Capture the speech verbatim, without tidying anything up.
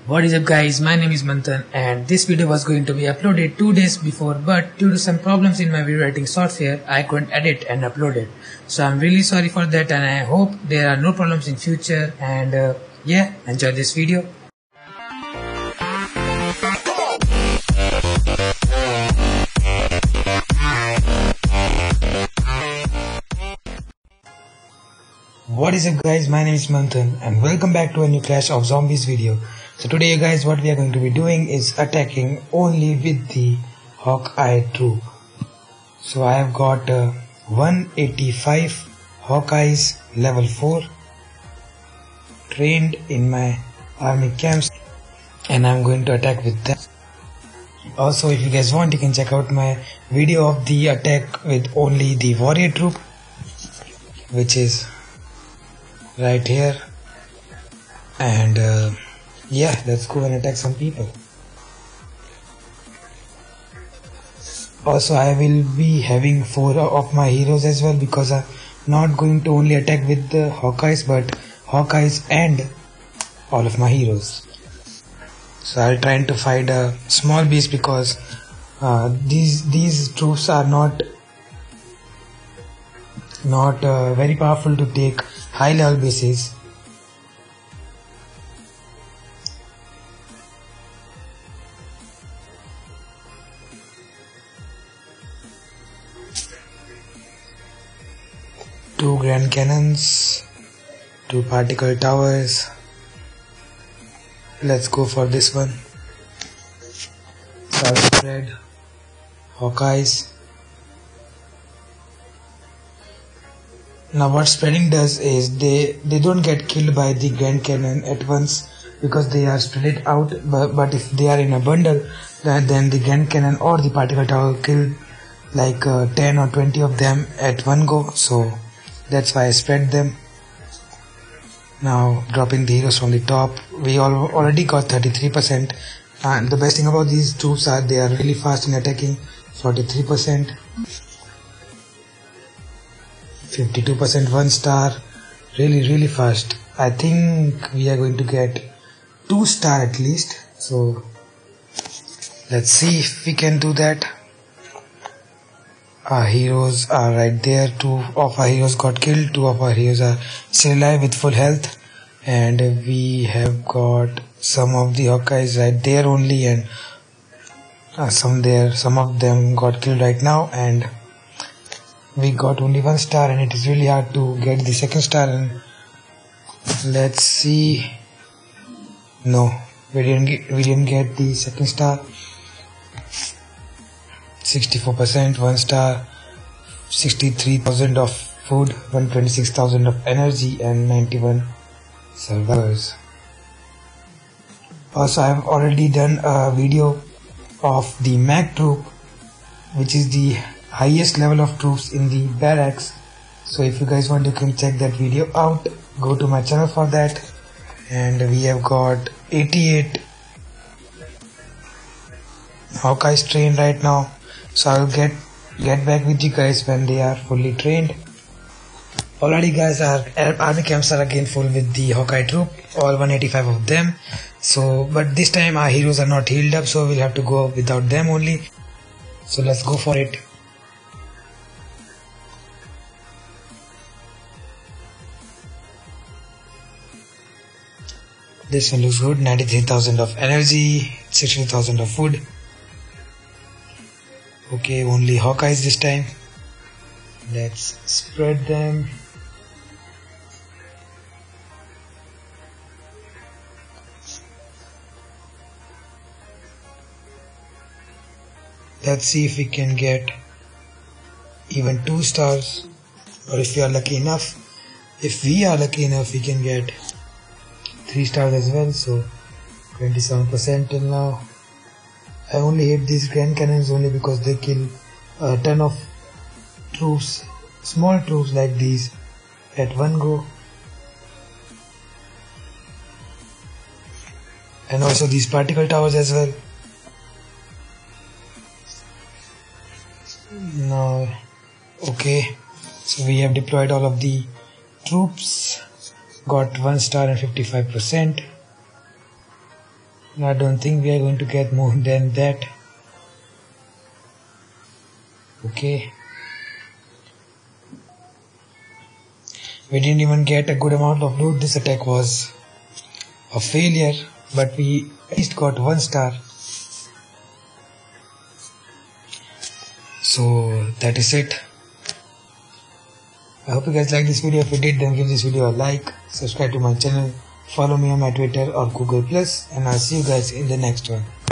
What is up guys, my name is Manthan and this video was going to be uploaded two days before, but due to some problems in my video editing software I couldn't edit and upload it. So I'm really sorry for that and I hope there are no problems in future, and uh, yeah, enjoy this video. What is up guys, my name is Manthan and welcome back to a new Clash of Zombies video. So today guys, what we are going to be doing is attacking only with the Hawkeye troop. So I have got uh, one eighty-five Hawkeyes level four trained in my army camps and I'm going to attack with them. Also, if you guys want, you can check out my video of the attack with only the warrior troop, which is right here. And uh, yeah, let's go and attack some people. Also, I will be having four of my heroes as well, because I'm not going to only attack with the Hawkeyes but Hawkeyes and all of my heroes. So I'll try to fight a small beast because uh, these these troops are not not uh, very powerful to take high level bases. Two grand cannons, two particle towers. Let's go for this one. So I'll spread Hawkeyes. Now what spreading does is they, they don't get killed by the grand cannon at once because they are spread out, but, but if they are in a bundle, then, then the grand cannon or the particle tower kill like uh, ten or twenty of them at one go. So that's why I spread them. Now dropping the heroes from the top. We all already got thirty-three percent, and the best thing about these troops are they are really fast in attacking. forty-three percent, fifty-two percent one star, really really fast. I think we are going to get two star at least, so let's see if we can do that. Our heroes are right there. Two of our heroes got killed, two of our heroes are still alive with full health, and we have got some of the Hawkeyes right there only, and uh, some there some of them got killed right now, and we got only one star, and it is really hard to get the second star. And let's see, no, we didn't get, we didn't get the second star. sixty-four percent one star, sixty-three thousand of food, one hundred twenty-six thousand of energy, and ninety-one survivors. Also, I have already done a video of the Mag troop, which is the highest level of troops in the barracks. So if you guys want, you can check that video out. Go to my channel for that. And we have got eighty-eight Hawkeyes trained right now. So I'll get get back with you guys when they are fully trained. Already guys, our army camps are again full with the Hawkeye troop, all one eighty-five of them. So but this time our heroes are not healed up, so we'll have to go without them only. So let's go for it. This one looks good. ninety-three thousand of energy, sixty thousand of food. Okay, only Hawkeyes this time. Let's spread them. Let's see if we can get even two stars, or if we are lucky enough, if we are lucky enough, we can get three stars as well. So twenty-seven percent till now. I only hate these grand cannons only because they kill a ton of troops, small troops like these, at one go. And also these particle towers as well. Now, okay, so we have deployed all of the troops, got one star and fifty-five percent. I don't think we are going to get more than that. Okay. We didn't even get a good amount of loot. This attack was a failure, but we at least got one star. So that is it. I hope you guys like this video. If you did, then give this video a like, subscribe to my channel, follow me on my Twitter or Google Plus, and I'll see you guys in the next one.